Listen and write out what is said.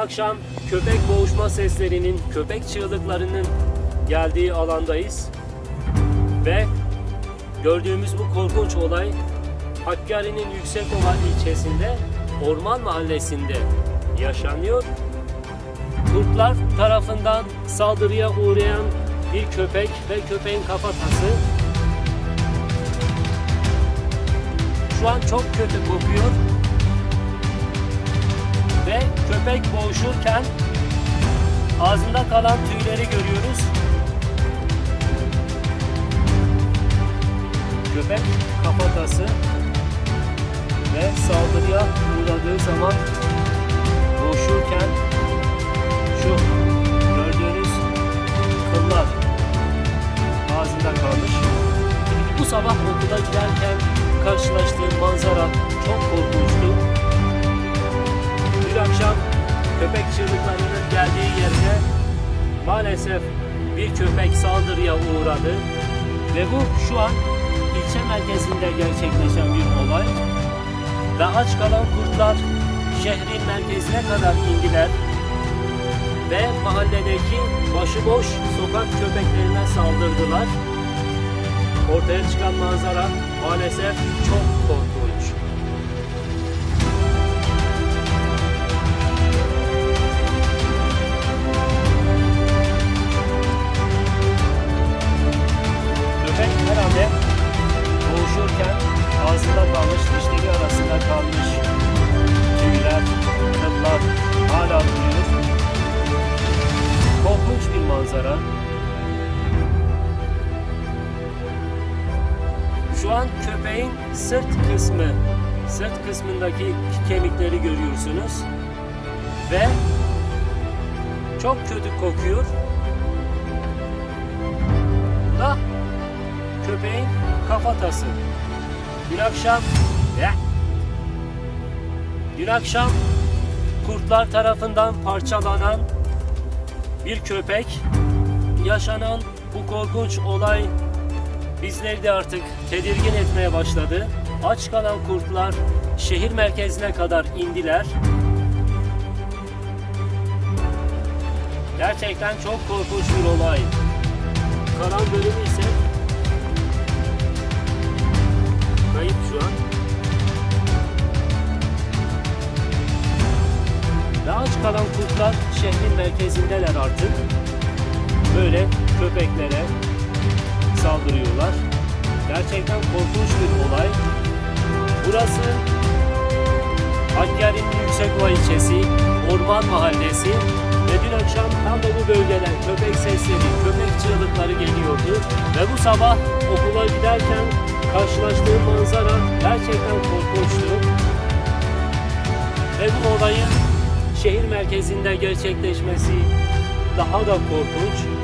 akşam köpek boğuşma seslerinin, köpek çığlıklarının geldiği alandayız. Ve gördüğümüz bu korkunç olay Hakkari'nin Yüksekova ilçesinde Orman Mahallesi'nde yaşanıyor. Kurtlar tarafından saldırıya uğrayan bir köpek ve köpeğin kafatası şu an çok kötü kokuyor ve köpek boğuşurken ağzında kalan tüyleri görüyoruz. Köpek kafatası ve saldırıya uğradığı zaman boğuşurken şu gördüğünüz kıllar ağzında kalmış. Bu sabah okula giderken karşılaştığım manzara çok korkunçtu. Bir akşam köpek çığlıklarının geldiği yerde maalesef bir köpek saldırıya uğradı ve bu şu an ilçe merkezinde gerçekleşen bir olay ve aç kalan kurtlar şehrin merkezine kadar indiler ve mahalledeki başıboş sokak köpeklerine saldırdılar. Ortaya çıkan manzara maalesef çok korkunç. Köpek herhalde boğuşurken ağzında kalmış, dişleri arasında kalmış tüyler, kıllar hala duruyor. Korkunç bir manzara. Şu an köpeğin sırt kısmındaki kemikleri görüyorsunuz ve çok kötü kokuyor. Da köpeğin kafatası. Dün akşam kurtlar tarafından parçalanan bir köpek. Yaşanan bu korkunç olay bizleri de artık tedirgin etmeye başladı. Aç kalan kurtlar şehir merkezine kadar indiler. Gerçekten çok korkunç bir olay. Kalan bölümü ise kayıp şu an. Ve aç kalan kurtlar şehrin merkezindeler artık. Böyle köpeklere saldırıyorlar. Gerçekten korkunç bir olay. Burası Hakkari'nin Yüksekova ilçesi, Orman Mahallesi ve dün akşam tam da bu bölgeden köpek sesleri, köpek çığlıkları geliyordu. Ve bu sabah okula giderken karşılaştığım manzara gerçekten korkunçtu. Ve bu olayın şehir merkezinde gerçekleşmesi daha da korkunç.